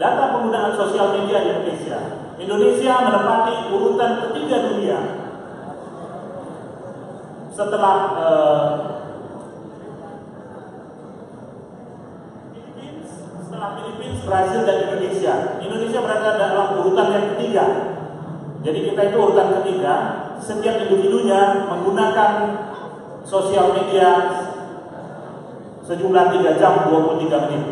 data penggunaan sosial media di Indonesia. Indonesia menempati urutan ketiga dunia setelah Philippines, Brazil, dan Indonesia. Indonesia berada dalam urutan yang ketiga. Jadi kita itu urutan ketiga. Setiap individunya menggunakan sosial media sejumlah 3 jam 23 menit.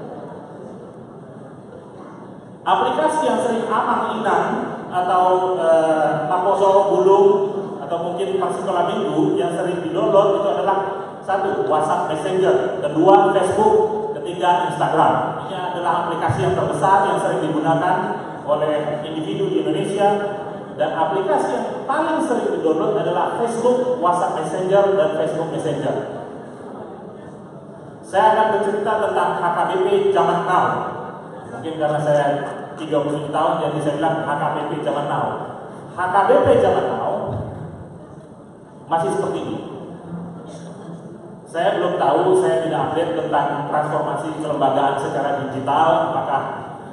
Aplikasi yang sering Amang Inang atau Makoso Bulung atau mungkin Pak Sekolah Minggu yang sering di-download itu adalah 1. WhatsApp Messenger, 2. Facebook, 3. Instagram. Ini adalah aplikasi yang terbesar yang sering digunakan oleh individu di Indonesia. Dan aplikasi yang paling sering di-download adalah Facebook, WhatsApp Messenger, dan Facebook Messenger. Saya akan bercerita tentang HKBP zaman now. Mungkin karena saya 30 tahun, jadi saya bilang HKBP zaman now. HKBP zaman now masih seperti ini. Saya belum tahu, saya tidak update tentang transformasi kelembagaan secara digital, apakah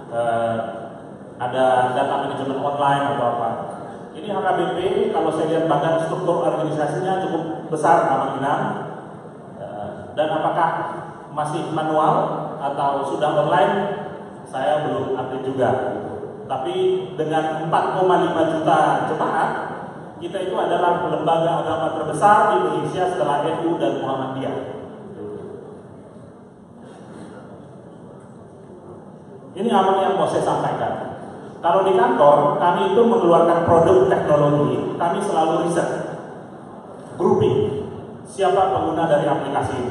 ada data manajemen online atau apa. Ini HKBP, kalau saya lihat badan struktur organisasinya cukup besar Amang Inang. Dan apakah masih manual atau sudah online, saya belum update juga. Tapi dengan 4,5 juta jemaat, kita itu adalah lembaga agama terbesar di Indonesia setelah NU dan Muhammadiyah. Ini apa yang mau saya sampaikan. Kalau di kantor, kami itu mengeluarkan produk teknologi, kami selalu riset, grouping, siapa pengguna dari aplikasi ini.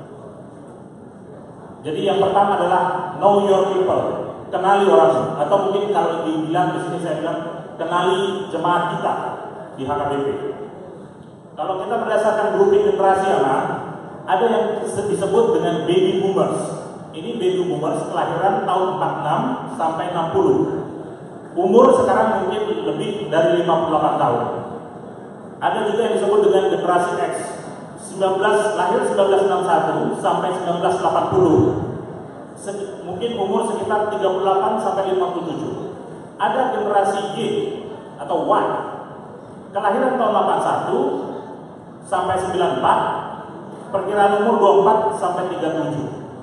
Jadi yang pertama adalah know your people, kenali orang, atau mungkin kalau dibilang di sini saya bilang kenali jemaat kita di HKBP. Kalau kita berdasarkan grouping generasi anak, ada yang disebut dengan baby boomers. Ini baby boomers kelahiran tahun 46 sampai 60. Umur sekarang mungkin lebih dari 58 tahun. Ada juga yang disebut dengan generasi X, lahir 1961 sampai 1980. Mungkin umur sekitar 38 sampai 57. Ada generasi Y atau Y, kelahiran tahun 81 sampai 94, perkiraan umur 24 sampai 37.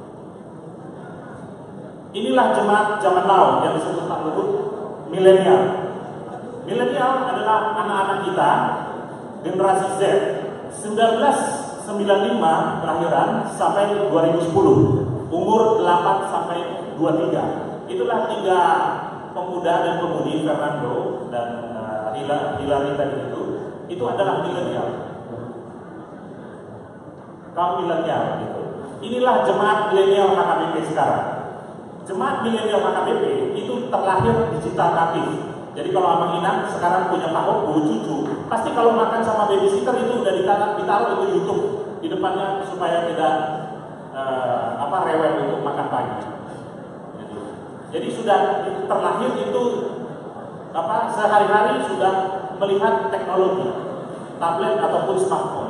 Inilah jemaat zaman now yang disebut Pak Luhut milenial. Milenial adalah anak-anak kita generasi Z 1995 kelahiran sampai 2010, umur 8 sampai 23. Itulah 3 pemuda dan pemudi, Fernando dan Hilary tadi itu adalah milenial. Kaum milenial gitu. Inilah jemaat milenial HKBP sekarang. Jemaat milenial HKBP itu terlahir digital natif. Jadi kalau Amang Inang sekarang punya Pak Obu, cucu, pasti kalau makan sama babysitter itu udah ditaruh itu YouTube di depannya supaya tidak rewel untuk makan pagi. Jadi sudah terlahir itu sehari-hari sudah melihat teknologi, tablet ataupun smartphone.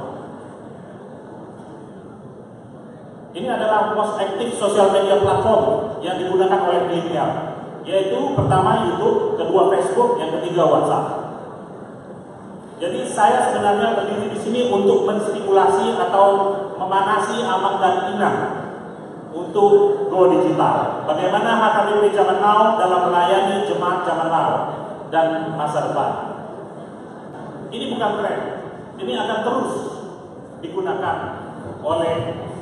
Ini adalah most active social media platform yang digunakan oleh milenial, yaitu pertama YouTube, kedua Facebook, yang ketiga WhatsApp. Jadi saya sebenarnya berdiri di sini untuk menstimulasi atau memanasi Amang dan Inang untuk go digital. Bagaimana HKBP zaman now dalam melayani jemaat zaman now dan masa depan. Ini bukan tren, ini akan terus digunakan oleh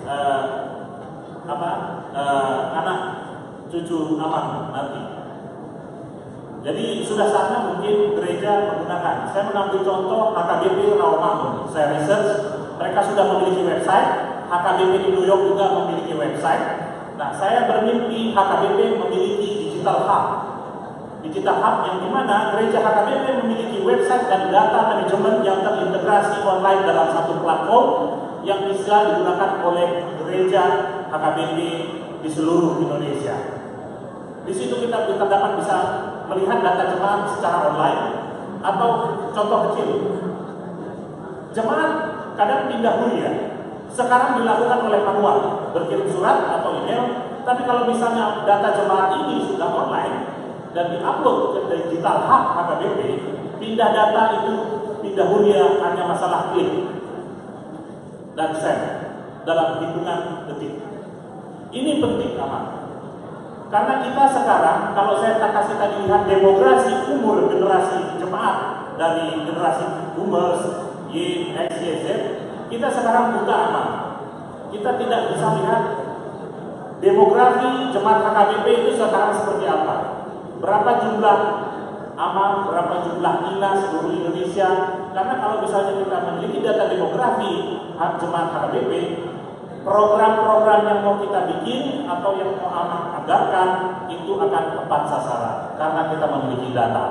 anak cucu Amang nanti. Jadi sudah saatnya mungkin gereja menggunakan. Saya mengambil contoh HKBP Rawamangun. Saya research, mereka sudah memiliki website. HKBP di New York juga memiliki website. Nah, saya bermimpi HKBP memiliki digital hub. Digital hub yang dimana gereja HKBP memiliki website dan data manajemen yang terintegrasi online dalam satu platform yang bisa digunakan oleh gereja HKBP di seluruh Indonesia. Di situ kita dapat bisa melihat data jemaat secara online. Atau contoh kecil, jemaat kadang pindah kuliah, sekarang dilakukan oleh manual, berkirim surat atau email Tapi kalau misalnya data jemaat ini sudah online dan diupload ke digital hub HKBP, pindah data itu, pindah huria hanya masalah klik dan send dalam hitungan detik. Ini penting aman. Karena kita sekarang, kalau saya kasih tadi lihat demografi umur generasi jemaat dari generasi boomers, Y, X, Y, Z, kita sekarang buta aman. Kita tidak bisa lihat demografi jemaat HKBP itu sekarang seperti apa. Berapa jumlah aman, berapa jumlah INA seluruh Indonesia. Karena kalau misalnya kita memiliki data demografi jemaat HKBP, program-program yang mau kita bikin atau yang mau aman anggarkan itu akan tepat sasaran karena kita memiliki data.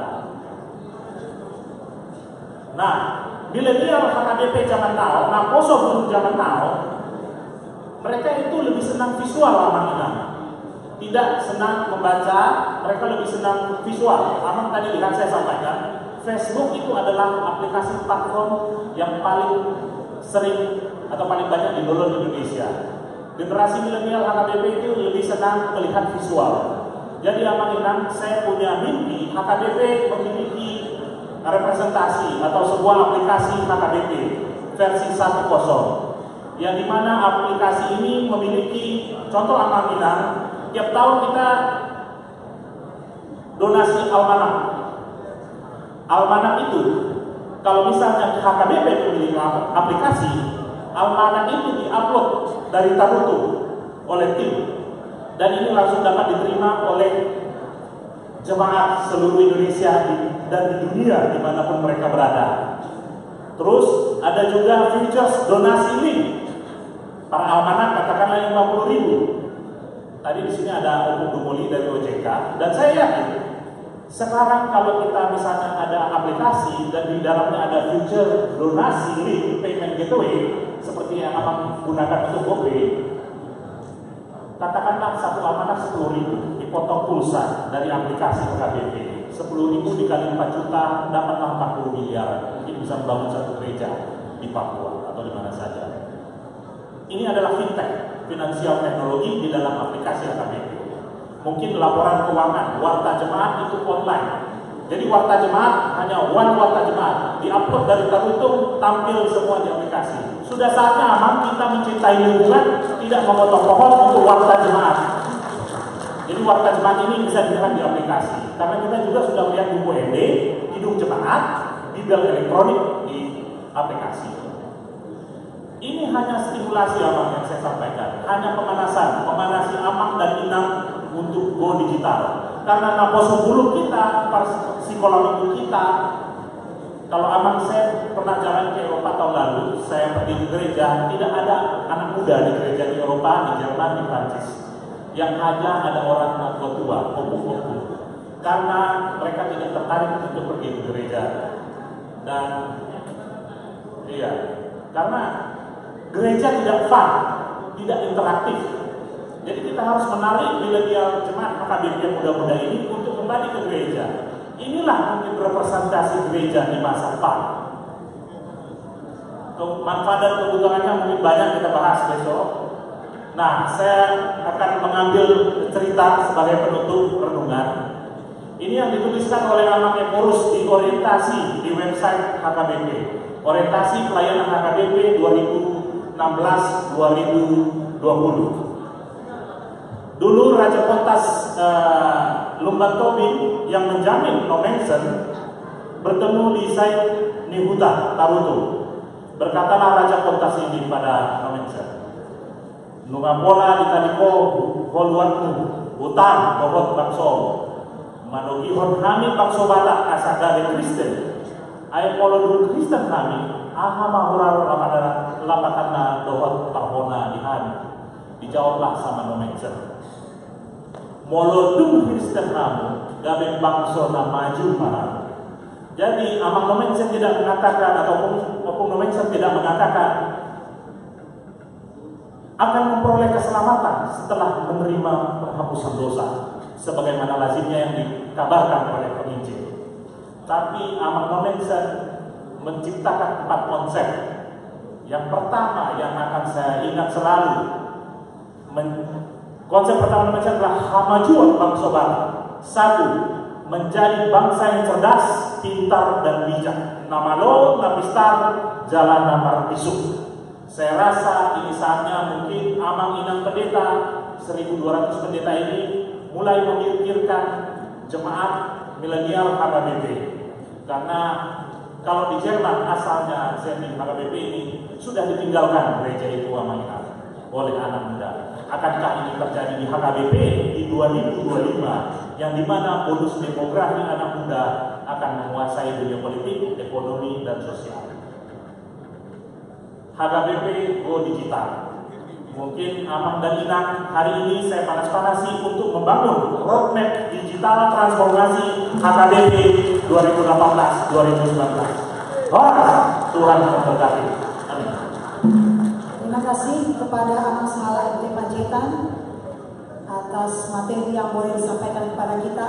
Nah, milenial HKBP zaman now, nah poso belum zaman now, mereka itu lebih senang visual aman-aman. Tidak senang membaca, mereka lebih senang visual. Aman tadi lihat saya sampaikan, Facebook itu adalah aplikasi platform yang paling sering atau paling banyak di-download di Indonesia. Generasi milenial HKBP itu lebih senang melihat visual. Jadi aman-aman, saya punya mimpi HKBP memiliki representasi atau sebuah aplikasi HKBP versi 1.0 yang dimana aplikasi ini memiliki contoh aman-aman. Tiap tahun kita donasi almanak. Almanak itu kalau misalnya HKBP memiliki aplikasi, almanak itu diupload dari Tarutu oleh tim, dan ini langsung dapat diterima oleh jemaat seluruh Indonesia dan di dunia dimanapun mereka berada. Terus ada juga features donasi link. Para almanak katakanlah 50.000. Tadi di sini ada Om Dumoli dari OJK, dan saya yakin sekarang kalau kita misalnya ada aplikasi dan di dalamnya ada feature donasi link payment gateway seperti yang abang gunakan untuk GoPay, katakanlah satu almanak 10.000 dipotong pulsa dari aplikasi HKBP, 10.000 dikali 4 juta dapatlah 40 miliar, mungkin bisa membangun satu gereja di Papua atau di mana saja. Ini adalah fintech, finansial teknologi di dalam aplikasi HKBP. Mungkin laporan keuangan, warta jemaat itu online. Jadi warta jemaat hanya warta jemaat, diupload dari Tarutung, tampil semua di aplikasi. Sudah saatnya aman kita mencintai lingkungan, tidak memotong pohon untuk warta jemaat. Jadi warta jemaat ini bisa dilihat di aplikasi. Karena kita juga sudah melihat buku MD, hidung jemaat, bibel elektronik di aplikasi. Ini hanya stimulasi aman yang saya sampaikan, hanya pemanasi aman dan inang untuk go digital. Karena naposo bulu kita, psikologi kita, kalau aman saya pernah jalan ke Eropa tahun lalu, saya pergi ke gereja, tidak ada anak muda di gereja di Eropa, di Jerman, di Prancis, yang hanya ada orang tua, opu-opu, karena mereka tidak tertarik untuk pergi ke gereja. Dan iya, karena gereja tidak fun, tidak interaktif. Jadi kita harus menarik milenial jemaat HKBP yang muda-muda ini untuk kembali ke gereja. Inilah mungkin representasi gereja di masa depan. Manfaat dan keuntungannya mungkin banyak kita bahas besok. Nah, saya akan mengambil cerita sebagai penutup renungan. Ini yang dituliskan oleh anak yang ngurus di orientasi di website HKBP. Orientasi pelayanan HKBP 2016-2020. Dulu Raja Pontas Lumban Tobing yang menjamin Nomensen bertemu di site Nihuta Tarutu. Berkatalah Raja Pontas ini pada Nomensen, Nungapola di Taniko Holuanmu Utang Bohot Bangso Manogihon Hami Bangso Batak Asagade Kristen Ay Polo Dulu Kristen Hami Aha Mahurar Lapakana Dohot Tahona di Hami. Dijawablah sama Nomensen, Molodung Kristen Hamu Gabe Bangso na maju mahal. Jadi Amang Nomensen tidak mengatakan ataupun Nomensen tidak mengatakan akan memperoleh keselamatan setelah menerima penghapusan dosa sebagaimana lazimnya yang dikabarkan oleh penginjil. Tapi Amang Nomensen menciptakan 4 konsep. Yang pertama yang akan saya ingat selalu, Konsep pertama membaca adalah kemajuan bangsa Bali. Satu, menjadi bangsa yang cerdas, pintar, dan bijak. Nama lo, napistar, jalan nama pisuk. Saya rasa ini saatnya mungkin Amang Inang Pendeta, 1.200 pendeta ini mulai memikirkan jemaat milenial HKBP. Karena kalau di Jerman asalnya seni HKBP ini sudah ditinggalkan gereja itu Amang Inang oleh anak muda. Akankah ini terjadi di HKBP di 2025 yang dimana bonus demografi anak muda akan menguasai dunia politik, ekonomi, dan sosial? HKBP Go Digital. Mungkin Amang dan Inang hari ini saya panas-panasi untuk membangun roadmap digital transformasi HKBP 2018-2019. Tuhan memberkati. Amin. Terima kasih kepada Amang Sahala MT Panjaitan atas materi yang boleh disampaikan kepada kita.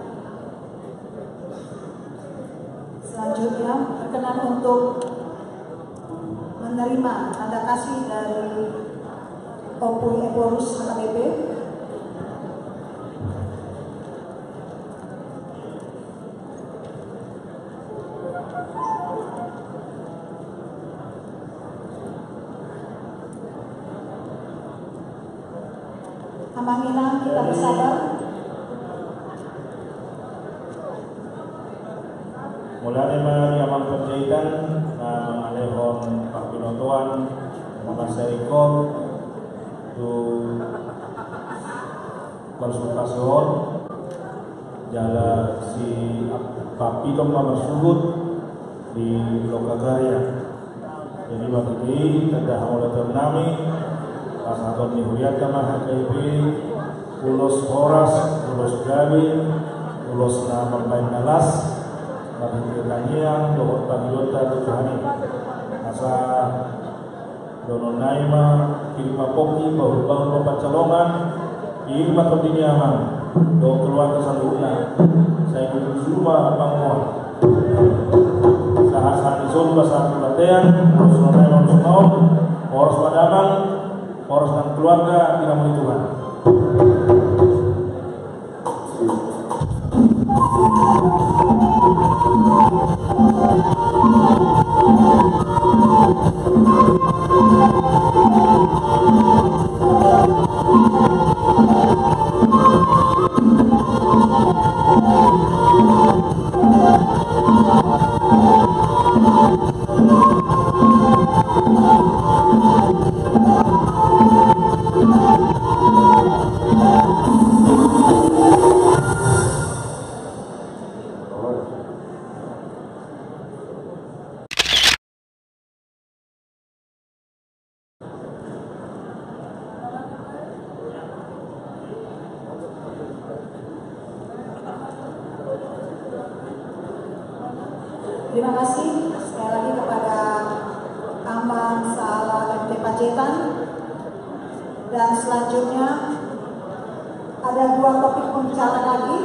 Selanjutnya berkenan untuk menerima tanda kasih dari Opui Eporus HKBP. Amang Inang, kita bersabar. Mulai dari Amang Panjaitan, Amang Alehon Pak Pinotoan, Amang Serikon, itu konsultasiun, jalan si Pak Pitong Mama Sugut di Lokagaya. Jadi waktu ini ada mulai ternami. Pasangan Nihuriat Kamah HKBP, Ulos Horas, Ulos Gawi, Ulos Nama Bain Nalas, Nabi Kirkaniang, Dohot Pagilota Tujuhani, Asa Dono Naima, Kirima Poki, Bahul Bangun Bapak Calongan, Irma Tondini Aman, Do Keluarga Sandurna, saya ikut Zuma Pangmuan, Sahat Ison Basar Batean, Ulos Naima Ulos Horas Padamang, Horas dan keluarga dirahmati Tuhan. Terima kasih sekali lagi kepada Amang Sahala MT Panjaitan. Dan selanjutnya ada 2 topik pembicaraan lagi.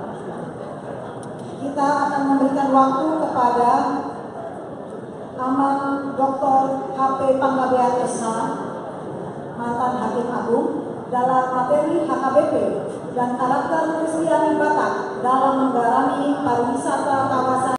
Kita akan memberikan waktu kepada Amang Dr. HP Panggabean SH, mantan Hakim Agung, dalam materi HKBP dan karakter Kristiani Batak dalam menggarami pariwisata kawasan